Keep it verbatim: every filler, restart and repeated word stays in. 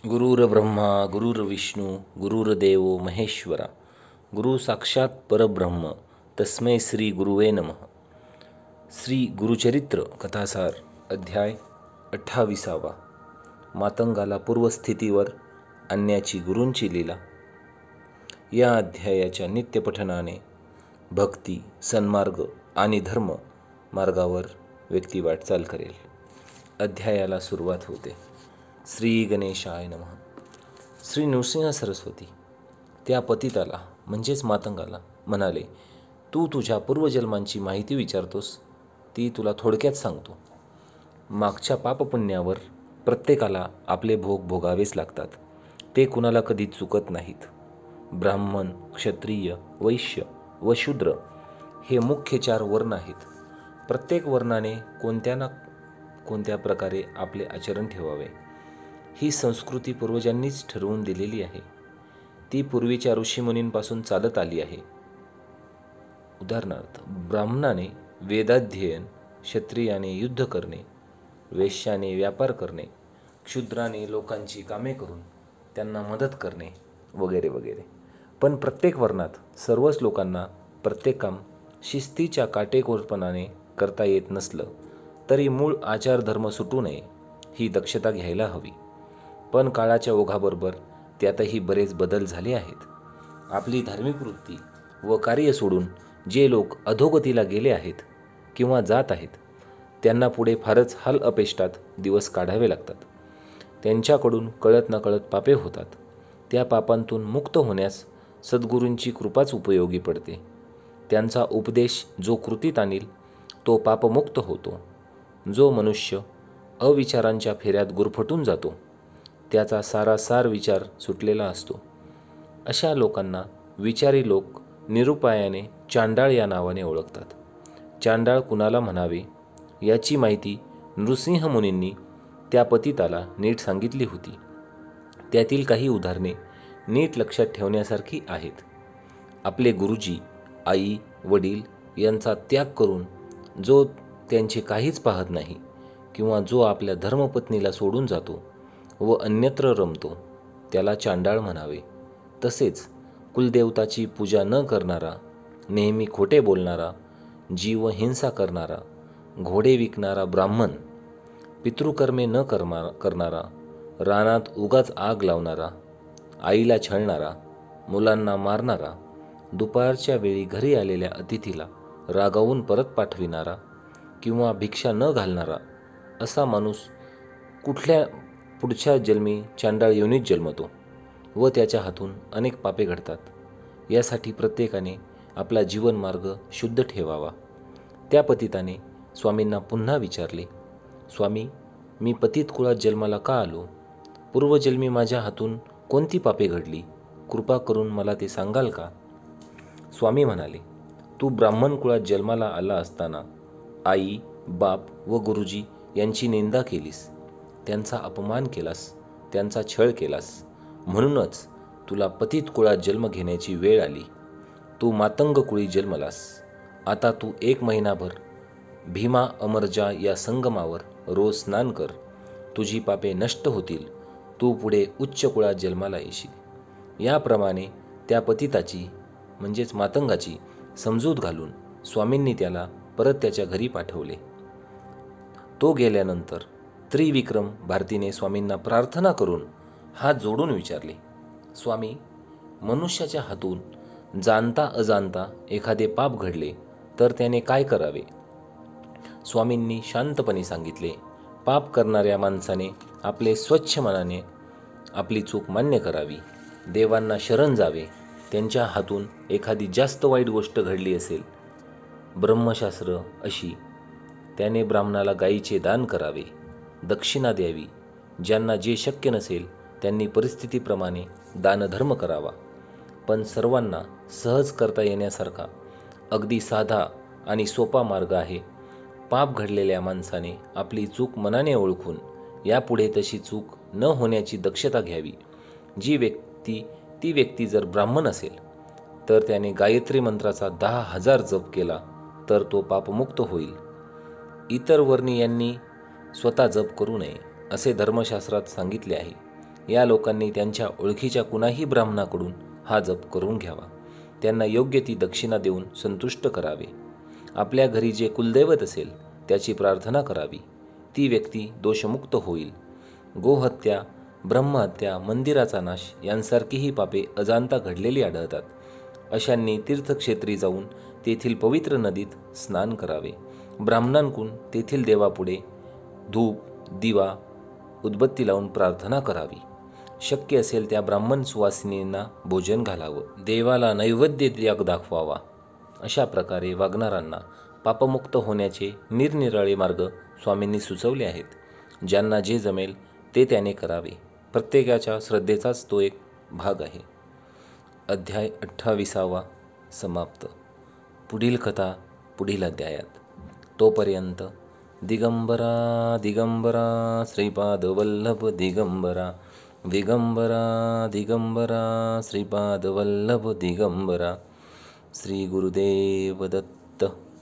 गुरुर्ब्रह्मा गुरुर्विष्णू गुरुर्देव महेश्वरा गुरु साक्षात परब्रह्म तस्मै श्री गुरुवे नमः. श्री गुरुचरित्र कथासार अध्याय अठ्ठावीसावा. मातंगाला पूर्वस्थितीवर आणण्याची गुरूंची लीला. या अध्यायाच्या नित्यपठनाने भक्ती, सन्मार्ग आणि धर्म मार्गावर व्यक्ती वाटचाल करेल. अध्यायाला सुरुवात होते. श्री गणेशाय नमः. श्री नृसिंह सरस्वती त्या पतिताला म्हणजेच मातंगाला म्हणाले, तू तुझ्या पूर्वजन्मांची माहिती विचारतोस, ती तुला थोडक्यात सांगतो. मागच्या पापपुण्यावर प्रत्येकाला आपले भोग भोगावेच लागतात. ते कुणाला कधी चुकत नाहीत. ब्राह्मण, क्षत्रिय, वैश्य व शूद्र हे मुख्य चार वर्ण आहेत. प्रत्येक वर्णाने कोणत्या ना कोणत्या प्रकारे आपले आचरण ठेवावे. ही संस्कृती पूर्वजांनीच ठरवून दिलेली आहे. ती पूर्वीच्या ऋषीमुनींपासून चालत आली आहे. उदाहरणार्थ, ब्राह्मणाने वेदाध्ययन, क्षत्रियाने युद्ध करणे, वैश्याने व्यापार करणे, क्षुद्राने लोकांची कामे करून त्यांना मदत करणे वगैरे वगैरे. पण प्रत्येक वर्णात सर्वच लोकांना प्रत्येक काम शिस्तीच्या काटेकोरपणाने करता येत नसलं तरी मूळ आचारधर्म सुटू नये ही दक्षता घ्यायला हवी. पण काळाच्या ओघाबरोबर त्यातही बरेच बदल झाले आहेत. आपली धार्मिक वृत्ती व कार्य सोडून जे लोक अधोगतीला गेले आहेत किंवा जात आहेत, त्यांना पुढे फारच हाल अपेष्टात दिवस काढावे लागतात. त्यांच्याकडून कळत नकळत पापे होतात. त्या पापांतून मुक्त होण्यास सद्गुरूंची कृपाच उपयोगी पडते. त्यांचा उपदेश जो कृतीत आणील तो पापमुक्त होतो. जो मनुष्य अविचारांच्या फेऱ्यात गुरफटून जातो त्याचा सारासार विचार सुटलेला असतो. अशा लोकांना विचारी लोक निरुपायाने चांडाळ या नावाने ओळखतात. चांडाळ कुणाला म्हणावे याची माहिती नृसिंह मुनींनी त्या पतिताला नीट सांगितली होती. त्यातील काही उदाहरणे नीट लक्षात ठेवण्यासारखी आहेत. आपले गुरुजी, आई, वडील यांचा त्याग करून जो त्यांचे काहीच पाहत नाही किंवा जो आपल्या धर्मपत्नीला सोडून जातो व अन्यत्र रमतो त्याला चांडाळ म्हणावे. तसेच कुलदेवताची पूजा न करणारा, नेहमी खोटे बोलणारा, जीव हिंसा करणारा, घोडे विकणारा ब्राह्मण, पितृकर्मे न कर्मा करणारा, रानात उगाच आग लावणारा, आईला छळणारा, मुलांना मारणारा, दुपारच्या वेळी घरी आलेल्या अतिथीला रागावून परत पाठविणारा किंवा भिक्षा न घालणारा असा माणूस कुठल्या पुढच्या जन्मी चांडाळ योनीत जन्मतो व त्याच्या हातून अनेक पापे घडतात. यासाठी प्रत्येकाने आपला जीवनमार्ग शुद्ध ठेवावा. त्या पतिताने स्वामींना पुन्हा विचारले, स्वामी, मी पतित कुळात जन्माला का आलो? पूर्वजन्मी माझ्या हातून कोणती पापे घडली? कृपा करून मला ते सांगाल का? स्वामी म्हणाले, तू ब्राह्मण कुळात जन्माला आला असताना आई, बाप व गुरुजी यांची निंदा केलीस, त्यांचा अपमान केलास, त्यांचा छळ केलास. म्हणूनच तुला पतित कुळात जन्म घेण्याची वेळ आली. तू मातंग कुळी जन्मलास. आता तू एक महिनाभर भीमा अमरजा या संगमावर रोज स्नान कर. तुझी पापे नष्ट होतील. तू पुढे उच्च कुळात जन्माला येशील. याप्रमाणे त्या पतिताची म्हणजेच मातंगाची समजूत घालून स्वामींनी त्याला परत त्याच्या घरी पाठवले. तो गेल्यानंतर त्रिविक्रम भारतीने स्वामींना प्रार्थना करून हात जोडून विचारले, स्वामी, मनुष्याच्या हातून जाणता अजाणता एखादे पाप घडले तर त्याने काय करावे? स्वामींनी शांतपणे सांगितले, पाप करणाऱ्या माणसाने आपले स्वच्छ मनाने आपली चूक मान्य करावी. देवांना शरण जावे. त्यांच्या हातून एखादी जास्त वाईट गोष्ट घडली असेल, ब्रह्मशास्त्र अशी, त्याने ब्राह्मणाला गायीचे दान करावे, दक्षिणा द्यावी. ज्यांना जे शक्य नसेल त्यांनी परिस्थितीप्रमाणे दानधर्म करावा. पण सर्वांना सहज करता येण्यासारखा अगदी साधा आणि सोपा मार्ग आहे. पाप घडलेल्या माणसाने आपली चूक मनाने ओळखून यापुढे तशी चूक न होण्याची दक्षता घ्यावी. जी व्यक्ती ती व्यक्ती जर ब्राह्मण असेल तर त्याने गायत्री मंत्राचा दहा हजार जप केला तर तो पापमुक्त होईल. इतर वर्णीयांनी स्वतः जप करू नये असे धर्मशास्त्रात सांगितले आहे. या लोकांनी त्यांच्या ओळखीच्या कुणाही ब्राह्मणाकडून हा जप करून घ्यावा. त्यांना योग्य ती दक्षिणा देऊन संतुष्ट करावे. आपल्या घरी जे कुलदैवत असेल त्याची प्रार्थना करावी. ती व्यक्ती दोषमुक्त होईल. गोहत्या, ब्रह्महत्या, मंदिराचा नाश यांसारखीही पापे अजाणता घडलेली आढळतात. अशांनी तीर्थक्षेत्री जाऊन तेथील पवित्र नदीत स्नान करावे. ब्राह्मणांकडून तेथील देवापुढे धूप, दिवा, उदबत्ती लावून प्रार्थना करावी. शक्य असेल त्या ब्राह्मण सुवासिनींना भोजन घालावं. देवाला नैवेद्य त्याग दाखवावा. अशा प्रकारे वागणाऱ्यांना पापमुक्त होण्याचे निरनिराळे मार्ग स्वामींनी सुचवले आहेत. ज्यांना जे जमेल ते त्याने करावे. प्रत्येकाच्या श्रद्धेचाच तो एक भाग आहे. अध्याय अठ्ठावीसावा समाप्त. पुढील कथा पुढील अध्यायात. तोपर्यंत दिगंबरा दिगंबरा श्रीपाद वल्लभ दिगंबरा दिगंबरा दिगंबरा श्रीपाद वल्लभ दिगंबरा. श्री गुरुदेव दत्त.